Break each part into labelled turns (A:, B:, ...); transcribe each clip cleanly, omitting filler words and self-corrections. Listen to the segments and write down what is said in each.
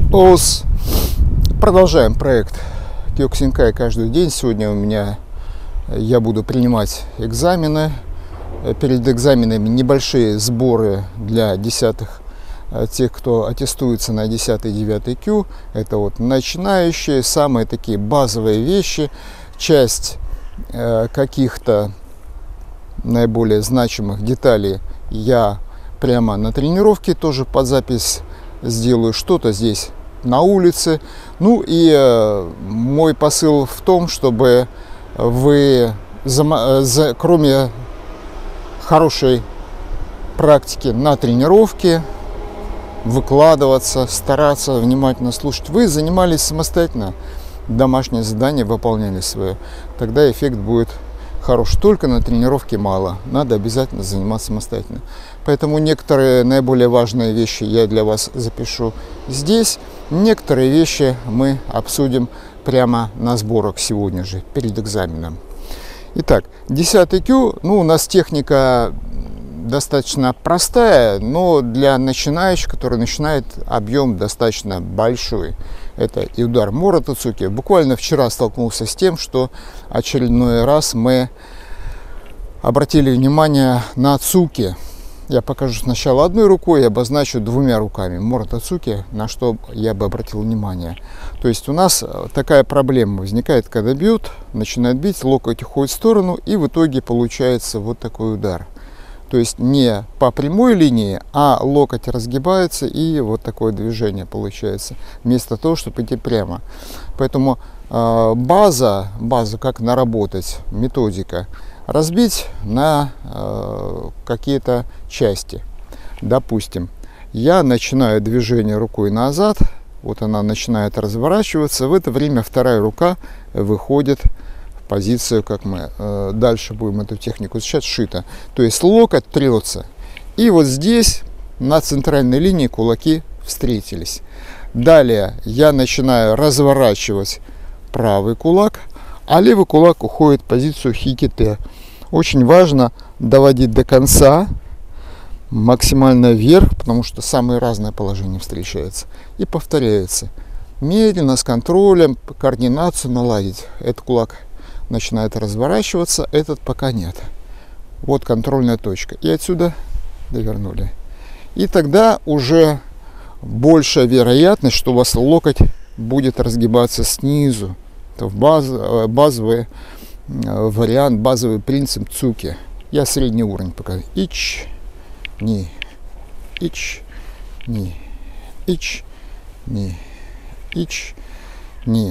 A: ОС. Продолжаем проект Кёкусинкай каждый день. Сегодня я буду принимать экзамены. Перед экзаменами небольшие сборы для десятых, тех, кто аттестуется на 10-9 Q. Это вот начинающие, самые такие базовые вещи. Часть каких-то наиболее значимых деталей я прямо на тренировке тоже под запись сделаю. Что-то здесь на улице. Ну и мой посыл в том, чтобы вы, кроме хорошей практики на тренировке, выкладываться, стараться внимательно слушать, вы занимались самостоятельно, домашнее задание выполняли свое. Тогда эффект будет хорош. Только на тренировке мало, надо обязательно заниматься самостоятельно. Поэтому некоторые наиболее важные вещи я для вас запишу здесь. Некоторые вещи мы обсудим прямо на сборах сегодня же, перед экзаменом. Итак, 10 Q, у нас техника достаточно простая, но для начинающих, который начинает, объем достаточно большой. Это и удар Мора Тацуки. Буквально вчера столкнулся с тем, что очередной раз мы обратили внимание на цуки. Я покажу сначала одной рукой и обозначу двумя руками Мора Тацуки, на что я бы обратил внимание. То есть у нас такая проблема возникает, когда бьют, начинает бить, локоть уходит в сторону, и в итоге получается вот такой удар. То есть не по прямой линии, а локоть разгибается, и вот такое движение получается, вместо того, чтобы идти прямо. Поэтому база, как наработать, методика, разбить на какие-то части. Допустим, я начинаю движение рукой назад, вот она начинает разворачиваться, в это время вторая рука выходит позицию, как мы дальше будем эту технику изучать, шито. То есть локоть трется. И вот здесь на центральной линии кулаки встретились. Далее я начинаю разворачивать правый кулак, а левый кулак уходит в позицию хиките. Очень важно доводить до конца, максимально вверх, потому что самые разные положения встречаются. И повторяется. Медленно, с контролем, координацию наладить. Этот кулак начинает разворачиваться, этот пока нет. Вот контрольная точка. И отсюда довернули. И тогда уже большая вероятность, что у вас локоть будет разгибаться снизу. Это базовый вариант, базовый принцип цуки. Я средний уровень показываю. Ич, ни, ич, ни, ич, ни, ич, ни,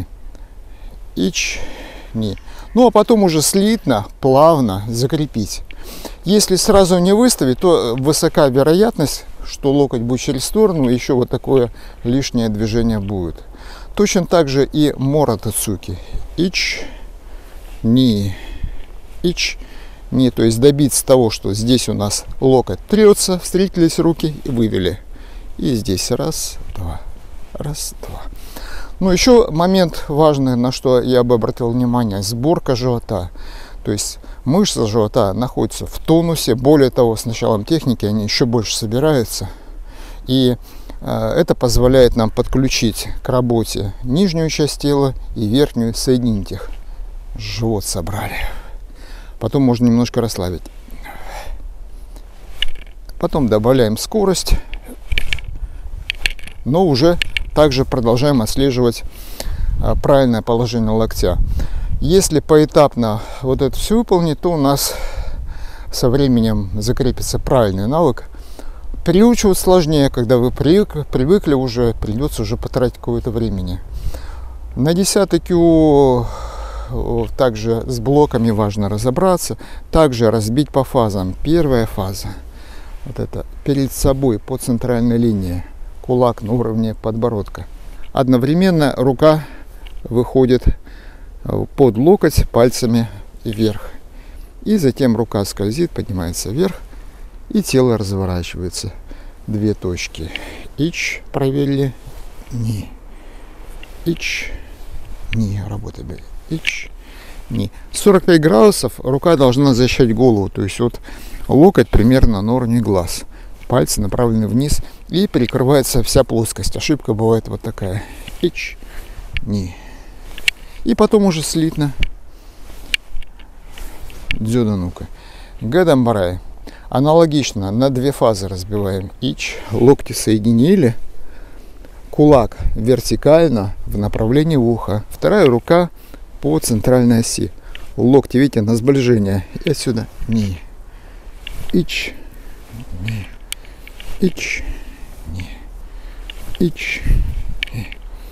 A: ич, ни. Ну а потом уже слитно, плавно закрепить. Если сразу не выставить, то высока вероятность, что локоть будет через сторону, еще вот такое лишнее движение будет. Точно так же и Мора Тацуки. Ич, ни, ич, ни. То есть добиться того, что здесь у нас локоть трется, встретились руки и вывели. И здесь раз, два, раз, два. Ну, еще момент важный, на что я бы обратил внимание, сборка живота. То есть мышцы живота находятся в тонусе. Более того, с началом техники они еще больше собираются. И это позволяет нам подключить к работе нижнюю часть тела и верхнюю, соединить их. Живот собрали. Потом можно немножко расслабить. Потом добавляем скорость. Но уже также продолжаем отслеживать правильное положение локтя. Если поэтапно вот это все выполнить, то у нас со временем закрепится правильный навык. Переучивать сложнее, когда вы привыкли уже, придется уже потратить какое-то времени. На 10 Q также с блоками важно разобраться, также разбить по фазам. Первая фаза, вот это перед собой по центральной линии. Кулак на уровне подбородка. Одновременно рука выходит под локоть пальцами вверх. И затем рука скользит, поднимается вверх, и тело разворачивается. Две точки. Ич, проверили. Ни. Ич, ни. Работали. Ич, ни. 45 градусов рука должна защищать голову. То есть вот локоть примерно на уровне глаз. пальцы направлены вниз, и перекрывается вся плоскость. Ошибка бывает вот такая. Ич, ни. И потом уже слитно. Дзюда нука. Гадамбарай. Аналогично на две фазы разбиваем. Ич, локти соединили. Кулак вертикально в направлении уха. Вторая рука по центральной оси. Локти, видите, на сближение. И отсюда ни. Ич, ни. Ич, ни. Ич, ни.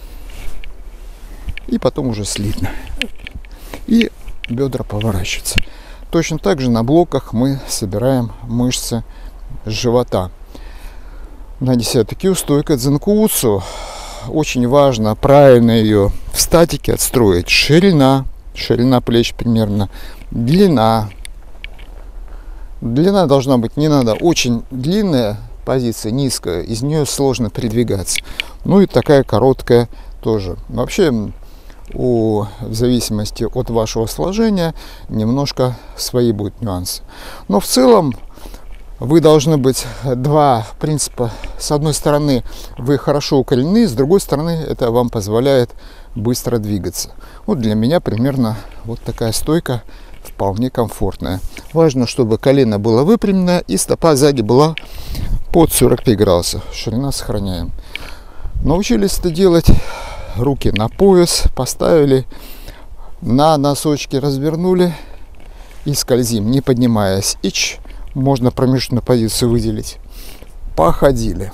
A: И потом уже слитно. И бедра поворачиваются. Точно так же на блоках мы собираем мышцы живота. На 10 кю стойка дзенкуцу. Очень важно правильно ее в статике отстроить. Ширина плеч примерно, длина. Длина должна быть, не надо очень длинная позиция, низкая, из нее сложно передвигаться. Ну и такая короткая тоже. Вообще, в зависимости от вашего сложения, немножко свои будут нюансы. Но в целом вы должны быть два принципа. С одной стороны, вы хорошо укорелены, с другой стороны, это вам позволяет быстро двигаться. Вот для меня примерно вот такая стойка вполне комфортная. Важно, чтобы колено было выпрямлено и стопа сзади была под 45 градусов. Ширина сохраняем. Научились это делать. Руки на пояс поставили, на носочки развернули и скользим, не поднимаясь. Ич, можно промежуточную позицию выделить. Походили.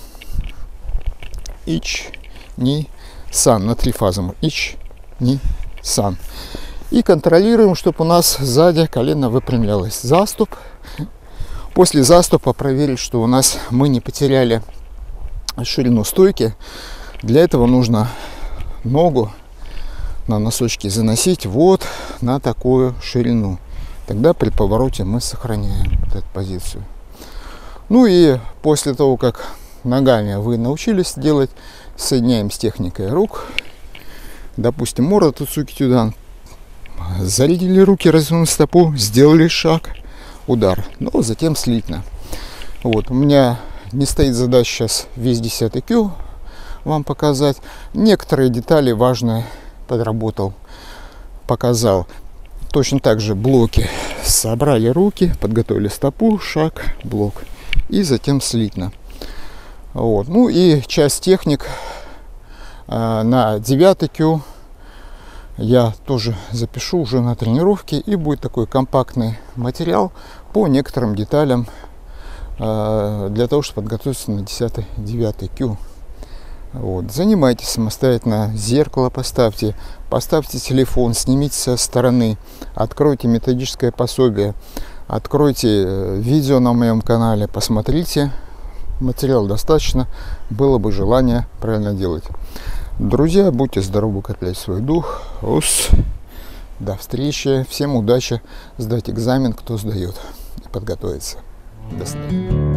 A: Ич, ни, сан. На 3 фазы. Ич, ни, сан. И контролируем, чтобы у нас сзади колено выпрямлялось. Заступ. После заступа проверить, что у нас мы не потеряли ширину стойки. Для этого нужно ногу на носочки заносить вот на такую ширину. Тогда при повороте мы сохраняем вот эту позицию. Ну и после того, как ногами вы научились делать, соединяем с техникой рук. Допустим, мора туцуки тюдан. Зарядили руки, развернули стопу, сделали шаг, удар. Но затем слитно. Вот, у меня не стоит задача сейчас весь 10 кю вам показать. Некоторые детали важные подработал, показал. Точно так же блоки. Собрали руки, подготовили стопу, шаг, блок. И затем слитно. Вот. Ну и часть техник на 9 кю я тоже запишу уже на тренировке. И будет такой компактный материал по некоторым деталям для того, чтобы подготовиться на 10-9 кю. Вот. Занимайтесь самостоятельно, зеркало поставьте телефон, снимите со стороны, откройте методическое пособие, откройте видео на моем канале, посмотрите, материала достаточно, было бы желание правильно делать. Друзья, будьте здоровы, укрепляйте свой дух. До встречи, всем удачи, сдать экзамен, кто сдает, и подготовиться. До свидания.